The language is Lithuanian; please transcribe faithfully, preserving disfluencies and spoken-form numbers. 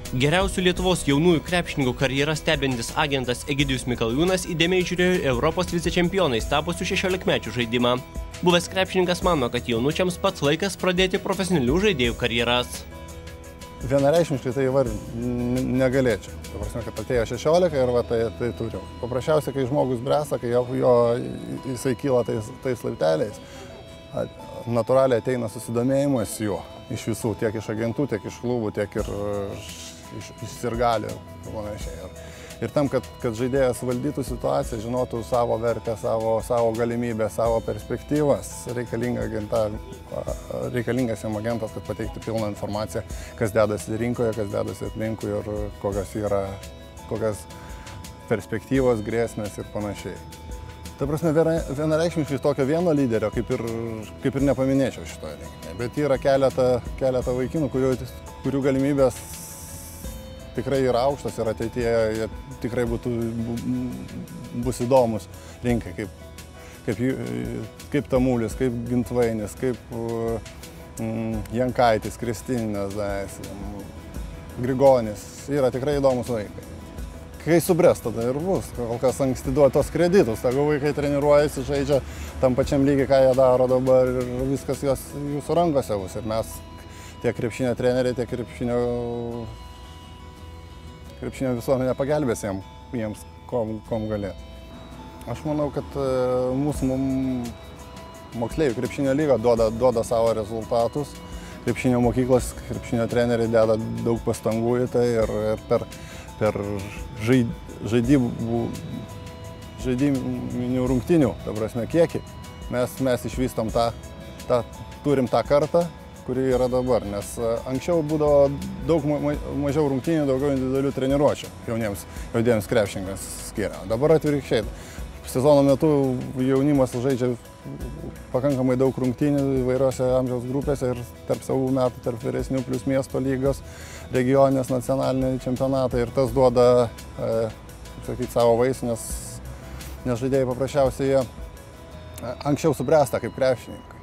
Geriausių Lietuvos jaunųjų krepšininkų karjerą stebintis agentas Egidijus Mikalajūnas įdėmiai žiūrėjo Europos vicečempionais tapusių šešiolikmečių žaidimą. Buvęs krepšininkas mano, kad jaunučiams pats laikas pradėti profesionalių žaidėjų karjeras. Vienareikšmiškai tai įvardinti negalėčiau. Ta prasme, kad atėjo šešiolika ir va, tai, tai turim. Paprasčiausiai, kai žmogus bręsta, kai jo, jo jisai kyla tais, tais laipteliais, natūraliai ateina susidomėjimas juo iš visų, tiek iš agentų, tiek iš klubų, tiek ir iš, iš sirgalių ir panašiai. Ir tam, kad, kad žaidėjas valdytų situaciją, žinotų savo vertę, savo, savo galimybę, savo perspektyvas, reikalinga agenta, reikalingas jam agentas, kad pateiktų pilną informaciją, kas dedasi rinkoje, kas dedasi aplinkui ir kokios yra, kokios perspektyvos, grėsmės ir panašiai. Ta prasme, vienareikšmiškai tokio vieno lyderio kaip ir, kaip ir nepaminėčiau šitoje rinktinėje, bet yra keletą, keletą vaikinų, kurių, kurių galimybės tikrai yra aukštas ir ateityje jie tikrai būtų, bus įdomus rinkai, kaip, kaip, kaip Tamulis, kaip Gintvainis, kaip mm, Jankaitis, Kristinas, Grigonis. Yra tikrai įdomus vaikai. Kai subręs, tada ir bus. Kol kas anksti duoti tos kreditus. Jeigu vaikai treniruojasi, žaidžia tam pačiam lygiai, ką jie daro dabar ir viskas jos, jūsų rankose bus. Ir mes tiek krepšinio treneriai, tiek krepšinio krepšinio visuomenė pagelbės jiems, jiems kom, kom galės. Aš manau, kad mūsų moksleivių krepšinio lyga duoda, duoda savo rezultatus. Krepšinio mokyklos, krepšinio treneriai deda daug pastangų į tai ir, ir per, per žaid, žaidybų, žaidiminių rungtinių, ta prasme, kiekį, mes, mes išvystom tą, tą, turim tą kartą, kuri yra dabar, nes anksčiau būdavo daug mažiau rungtynių, daugiau individualių treniruočių jauniems, jauniems krepšininkams skiria. Dabar atvirkščiai. Sezono metu jaunimas žaidžia pakankamai daug rungtynių įvairiose amžiaus grupėse ir tarp savų metų, tarp vyresnių plus miesto lygos, regioninės, nacionaliniai čempionatai ir tas duoda, e, kaip sakyti, savo vaisių, nes, nes žaidėjai paprasčiausiai anksčiau subręsta kaip krepšininkai.